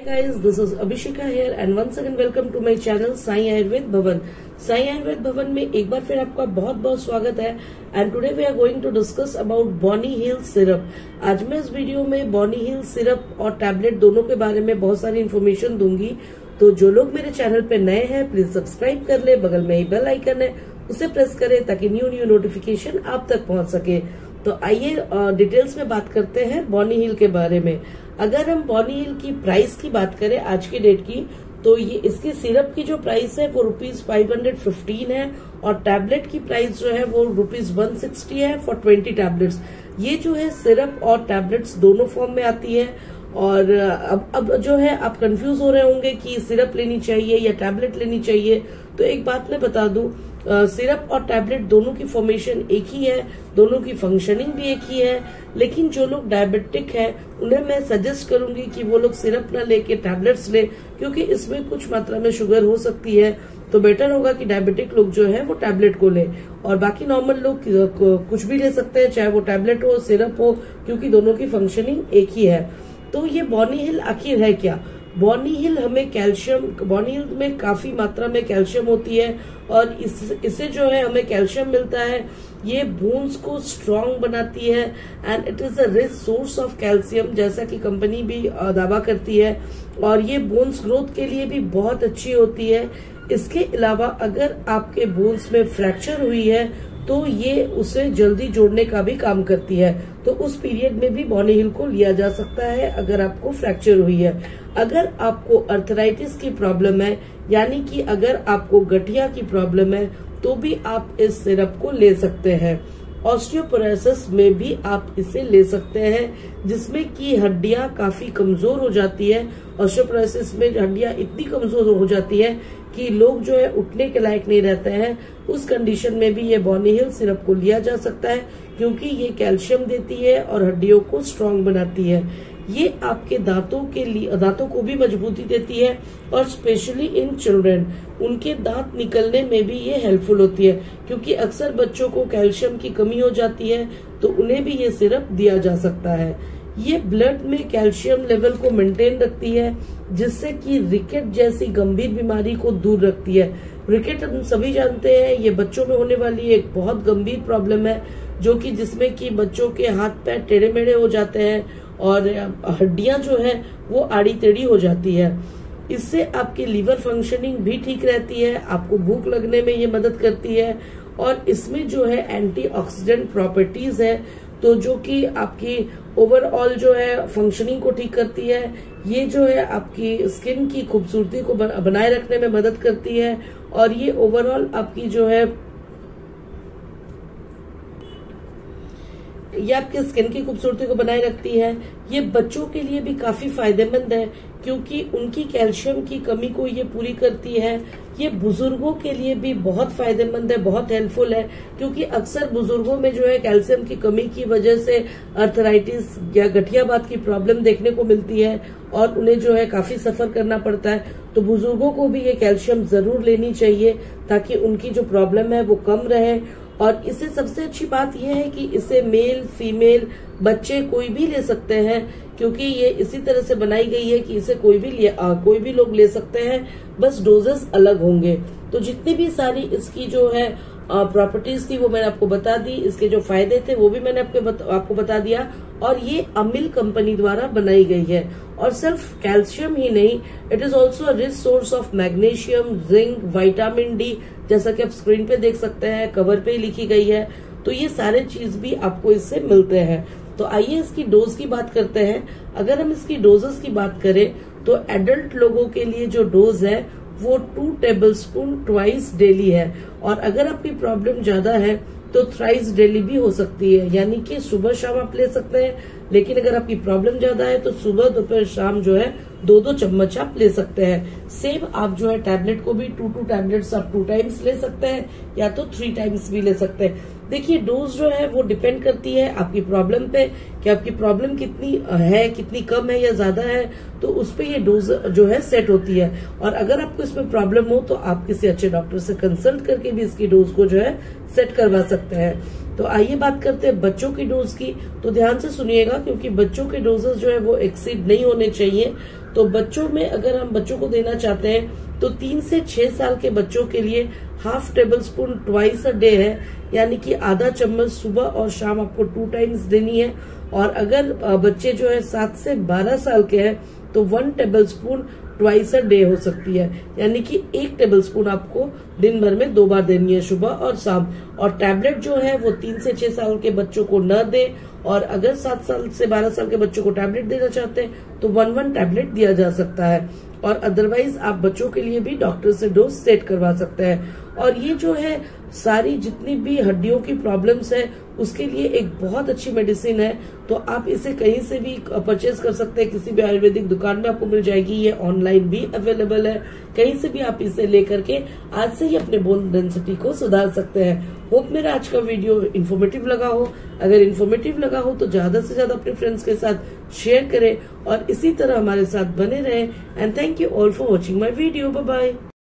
Guys, this is Abhisheka here and once again welcome to my channel Sai Ayurveda भवन। साई आयुर्वेद भवन में एक बार फिर आपका बहुत बहुत स्वागत है and today we are going to discuss about Bonny Hill syrup. आज मैं इस वीडियो में बॉनी हिल सिरप और टैबलेट दोनों के बारे में बहुत सारी इन्फॉर्मेशन दूंगी। तो जो लोग मेरे चैनल पे नए हैं प्लीज सब्सक्राइब कर ले, बगल में ही बेल आइकन है उसे प्रेस करें ताकि न्यू नोटिफिकेशन आप तक पहुंच सके। तो आइए डिटेल्स में बात करते हैं बॉनी हिल के बारे में। अगर हम बॉनी हिल की प्राइस की बात करें आज की डेट की, तो ये इसकी सिरप की जो प्राइस है वो ₹515 है और टैबलेट की प्राइस जो है वो ₹160 है फॉर 20 टैबलेट्स। ये जो है सिरप और टैबलेट्स दोनों फॉर्म में आती है। और अब जो है आप कंफ्यूज हो रहे होंगे कि सिरप लेनी चाहिए या टैबलेट लेनी चाहिए। तो एक बात मैं बता दूं, सिरप और टैबलेट दोनों की फॉर्मेशन एक ही है, दोनों की फंक्शनिंग भी एक ही है। लेकिन जो लोग डायबिटिक हैं उन्हें मैं सजेस्ट करूंगी कि वो लोग सिरप न लेके टैबलेट्स ले, क्योंकि इसमें कुछ मात्रा में शुगर हो सकती है। तो बेटर होगा कि डायबिटिक लोग जो है वो टैबलेट को ले और बाकी नॉर्मल लोग कुछ भी ले सकते हैं, चाहे वो टैबलेट हो सिरप हो, क्योंकि दोनों की फंक्शनिंग एक ही है। तो ये बॉनी हिल आखिर है क्या? बॉनी हिल हमें कैल्शियम, बॉनी हिल में काफी मात्रा में कैल्शियम होती है और इससे जो है हमें कैल्शियम मिलता है। ये बोन्स को स्ट्रांग बनाती है and it is a rich source of calcium, जैसा कि कंपनी भी दावा करती है। और ये बोन्स ग्रोथ के लिए भी बहुत अच्छी होती है। इसके अलावा अगर आपके बोन्स में फ्रैक्चर हुई है तो ये उसे जल्दी जोड़ने का भी काम करती है। तो उस पीरियड में भी बॉनी हिल को लिया जा सकता है अगर आपको फ्रैक्चर हुई है। अगर आपको अर्थराइटिस की प्रॉब्लम है, यानी कि अगर आपको गठिया की प्रॉब्लम है, तो भी आप इस सिरप को ले सकते हैं। ऑस्टियोपोरोसिस में भी आप इसे ले सकते हैं, जिसमें कि हड्डियां काफी कमजोर हो जाती है। ऑस्टियोपोरोसिस में हड्डियां इतनी कमजोर हो जाती है कि लोग जो है उठने के लायक नहीं रहते हैं। उस कंडीशन में भी ये बॉनी हिल सिरप को लिया जा सकता है, क्योंकि ये कैल्शियम देती है और हड्डियों को स्ट्रांग बनाती है। ये आपके दांतों को भी मजबूती देती है और स्पेशली इन चिल्ड्रन, उनके दांत निकलने में भी ये हेल्पफुल होती है, क्योंकि अक्सर बच्चों को कैल्शियम की कमी हो जाती है, तो उन्हें भी ये सिरप दिया जा सकता है। ये ब्लड में कैल्शियम लेवल को मेंटेन रखती है, जिससे कि रिकेट जैसी गंभीर बीमारी को दूर रखती है। रिकेट हम सभी जानते हैं, ये बच्चों में होने वाली एक बहुत गंभीर प्रॉब्लम है, जो कि जिसमें कि बच्चों के हाथ पैर टेढ़े मेढ़े हो जाते हैं और हड्डियां जो है वो आड़ी टेढ़ी हो जाती है। इससे आपकी लीवर फंक्शनिंग भी ठीक रहती है, आपको भूख लगने में ये मदद करती है और इसमें जो है एंटीऑक्सीडेंट प्रॉपर्टीज है, तो जो कि आपकी ओवरऑल जो है फंक्शनिंग को ठीक करती है। ये जो है आपकी स्किन की खूबसूरती को बनाए रखने में मदद करती है और ये ओवरऑल आपकी जो है ये आपके स्किन की खूबसूरती को बनाए रखती है। ये बच्चों के लिए भी काफी फायदेमंद है, क्योंकि उनकी कैल्शियम की कमी को ये पूरी करती है। ये बुजुर्गों के लिए भी बहुत फायदेमंद है, बहुत हेल्पफुल है, क्योंकि अक्सर बुजुर्गों में जो है कैल्शियम की कमी की वजह से अर्थराइटिस या गठियाबात की प्रॉब्लम देखने को मिलती है और उन्हें जो है काफी सफर करना पड़ता है। तो बुजुर्गों को भी ये कैल्शियम जरूर लेनी चाहिए ताकि उनकी जो प्रॉब्लम है वो कम रहे। और इसे सबसे अच्छी बात यह है कि इसे मेल फीमेल बच्चे कोई भी ले सकते हैं, क्योंकि ये इसी तरह से बनाई गई है कि इसे कोई भी लोग ले सकते हैं, बस डोजेस अलग होंगे। तो जितनी भी सारी इसकी जो है प्रॉपर्टीज थी वो मैंने आपको बता दी, इसके जो फायदे थे वो भी मैंने आपको बता दिया। और ये अमिल कंपनी द्वारा बनाई गई है और सिर्फ कैल्शियम ही नहीं, it is also rich source of magnesium, zinc, vitamin D, जैसा कि आप स्क्रीन पे देख सकते हैं, कवर पे ही लिखी गई है। तो ये सारे चीज भी आपको इससे मिलते हैं। तो आइए इसकी डोज की बात करते हैं। अगर हम इसकी डोजेस की बात करें तो एडल्ट लोगों के लिए जो डोज है वो 2 टेबलस्पून ट्वाइस डेली है, और अगर आपकी प्रॉब्लम ज्यादा है तो थ्राइस डेली भी हो सकती है, यानी कि सुबह शाम आप ले सकते हैं। लेकिन अगर आपकी प्रॉब्लम ज्यादा है तो सुबह दोपहर शाम जो है 2-2 चम्मच आप ले सकते हैं। सेम आप जो है टैबलेट को भी 2 टैबलेट्स आप 2 टाइम्स ले सकते हैं या तो 3 टाइम्स भी ले सकते हैं। देखिए डोज जो है वो डिपेंड करती है आपकी प्रॉब्लम पे, कि आपकी प्रॉब्लम कितनी है, कितनी कम है या ज्यादा है, तो उस पे ये डोज जो है सेट होती है। और अगर आपको इसमें प्रॉब्लम हो तो आप किसी अच्छे डॉक्टर से कंसल्ट करके भी इसकी डोज को जो है सेट करवा सकते हैं। तो आइए बात करते हैं बच्चों की डोज की। तो ध्यान से सुनिएगा, क्योंकि बच्चों के डोजेस जो है वो एक्सीड नहीं होने चाहिए। तो बच्चों में अगर हम बच्चों को देना चाहते हैं तो 3 से 6 साल के बच्चों के लिए half tablespoon twice a day है, यानी कि आधा चम्मच सुबह और शाम आपको 2 टाइम्स देनी है। और अगर बच्चे जो है 7 से 12 साल के हैं तो 1 tablespoon twice a day हो सकती है, यानी कि 1 टेबल स्पून आपको दिन भर में 2 बार देनी है, सुबह और शाम। और टैबलेट जो है वो 3 से 6 साल के बच्चों को न दे, और अगर 7 साल से 12 साल के बच्चों को टैबलेट देना चाहते हैं तो 1 टैबलेट दिया जा सकता है। और अदरवाइज आप बच्चों के लिए भी डॉक्टर से डोज सेट करवा सकते हैं। और ये जो है सारी जितनी भी हड्डियों की प्रॉब्लम्स है उसके लिए एक बहुत अच्छी मेडिसिन है। तो आप इसे कहीं से भी परचेज कर सकते हैं, किसी भी आयुर्वेदिक दुकान में आपको मिल जाएगी, ये ऑनलाइन भी अवेलेबल है, कहीं से भी आप इसे लेकर के आज से ही अपने बोन डेंसिटी को सुधार सकते हैं। होप मेरा आज का वीडियो इन्फॉर्मेटिव लगा हो। अगर इन्फॉर्मेटिव लगा हो तो ज्यादा से ज्यादा अपने फ्रेंड्स के साथ शेयर करें और इसी तरह हमारे साथ बने रहें। And thank you all for watching my video. Bye bye.